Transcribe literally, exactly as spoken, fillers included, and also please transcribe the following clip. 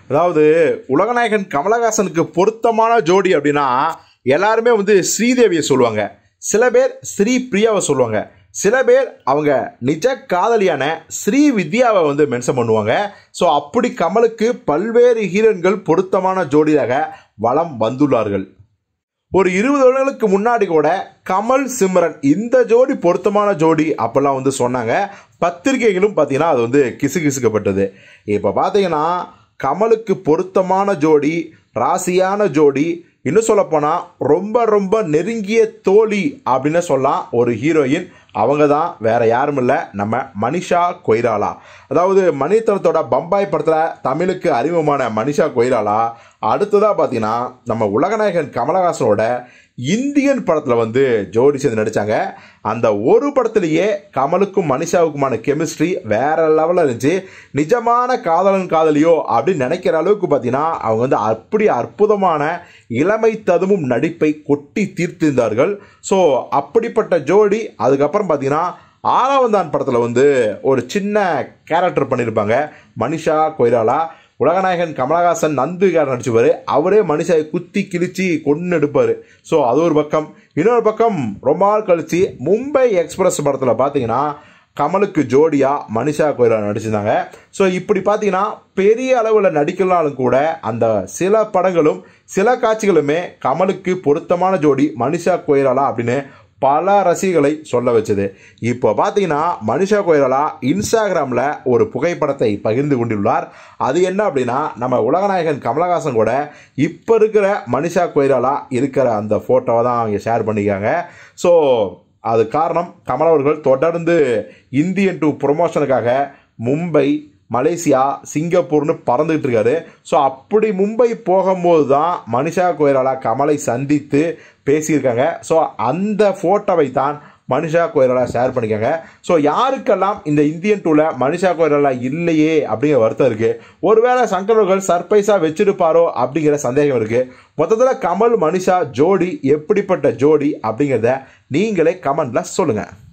அதாவது உலகநாயகன் கமலஹாசனுக்கு பொருத்தமான ஜோடி அப்படின்னா எல்லாருமே வந்து ஸ்ரீதேவியை சொல்லுவாங்க, சில பேர் ஸ்ரீ பிரியாவை சொல்லுவாங்க, சில பேர் அவங்க நிஜ காதலியான ஸ்ரீ வித்யாவை வந்து மென்ஷன் பண்ணுவாங்க. ஸோ அப்படி கமலுக்கு பல்வேறு ஹீரோயின்கள் பொருத்தமான ஜோடியாக வலம் வந்துள்ளார்கள். ஒரு இருபது வருடங்களுக்கு முன்னாடி கூட கமல் சிம்ரன் இந்த ஜோடி பொருத்தமான ஜோடி அப்பெல்லாம் வந்து சொன்னாங்க. பத்திரிகைகளும் பார்த்தீங்கன்னா அது வந்து கிசு கிசுக்கப்பட்டது. இப்போ பார்த்தீங்கன்னா கமலுக்கு பொருத்தமான ஜோடி, ராசியான ஜோடி, இன்னும் சொல்லப்போனால் ரொம்ப ரொம்ப நெருங்கிய தோழி அப்படின்னு சொல்லலாம் ஒரு ஹீரோயின். அவங்க தான் வேற யாரும் இல்லை, நம்ம மனிஷா கொய்ராலா. அதாவது மணித்தனத்தோட பம்பாய் படத்தில் தமிழுக்கு அறிமுகமான மனிஷா கொய்ராலா அடுத்ததாக பார்த்தீங்கன்னா நம்ம உலகநாயகன் கமலஹாசனோட இந்தியன் படத்தில் வந்து ஜோடி சேர்ந்து நடித்தாங்க. அந்த ஒரு படத்திலேயே கமலுக்கும் மனிஷாவுக்குமான கெமிஸ்ட்ரி வேற லெவலில் இருந்துச்சு. நிஜமான காதலன் காதலியோ அப்படின்னு நினைக்கிற அளவுக்கு பார்த்தீங்கன்னா அவங்க வந்து அப்படி அற்புதமான இளமை ததும்பும் நடிப்பை கொட்டி தீர்த்திருந்தார்கள். ஸோ அப்படிப்பட்ட ஜோடி அதுக்கப்புறம் பார்த்தீங்கன்னா ஆறாவந்தான் படத்தில் வந்து ஒரு சின்ன கேரக்டர் பண்ணியிருப்பாங்க மனிஷா கொய்ராலா. உலகநாயகன் கமலஹாசன் நந்துகார் நடிச்சுவார், அவரே மனுஷாவை குத்தி கிழிச்சி கொண்டு எடுப்பார். ஸோ அது ஒரு பக்கம். இன்னொரு பக்கம் ரொம்ப நாள் கழிச்சு மும்பை எக்ஸ்பிரஸ் படத்தில் பார்த்தீங்கன்னா கமலுக்கு ஜோடியாக மனிஷா கொய்ராலா நடிச்சிருந்தாங்க. ஸோ இப்படி பார்த்தீங்கன்னா பெரிய அளவில் நடிக்கலாலும் கூட அந்த சில படங்களும் சில காட்சிகளுமே கமலுக்கு பொருத்தமான ஜோடி மனிஷா கொய்ராலா அப்படின்னு பல ரசிகர்களை சொல்ல வச்சது. இப்போ பார்த்தீங்கன்னா மனிஷா கொய்ராலா இன்ஸ்டாகிராமில் ஒரு புகைப்படத்தை பகிர்ந்து கொண்டுள்ளார். அது என்ன அப்படின்னா நம்ம உலகநாயகன் கமலஹாசன் கூட இப்போ இருக்கிற மனிஷா கொய்ராலா இருக்கிற அந்த ஃபோட்டோவை தான் அவங்க ஷேர் பண்ணிக்காங்க. ஸோ அது காரணம் கமல் அவர்கள் தொடர்ந்து இந்தியன் டூ ப்ரொமோஷனுக்காக மும்பை, மலேசியா, சிங்கப்பூர்னு பறந்துகிட்டு இருக்காரு. ஸோ அப்படி மும்பை போகும்போது தான் மனிஷா கொய்ராலா கமலை சந்தித்து பேசியிருக்காங்க. ஸோ அந்த ஃபோட்டோவை தான் மனிஷா கொய்ராலா ஷேர் பண்ணிக்காங்க. ஸோ யாருக்கெல்லாம் இந்த இந்தியன் டூவில் மனிஷா கொய்ராலா இல்லையே அப்படிங்கிற வருத்தம் இருக்குது. ஒருவேளை சங்கர்கள் சர்ப்ரைஸாக வச்சிருப்பாரோ அப்படிங்கிற சந்தேகம் இருக்குது. மொத்தத்தில் கமல் மனிஷா ஜோடி எப்படிப்பட்ட ஜோடி அப்படிங்கிறத நீங்களே கமெண்ட்ல சொல்லுங்கள்.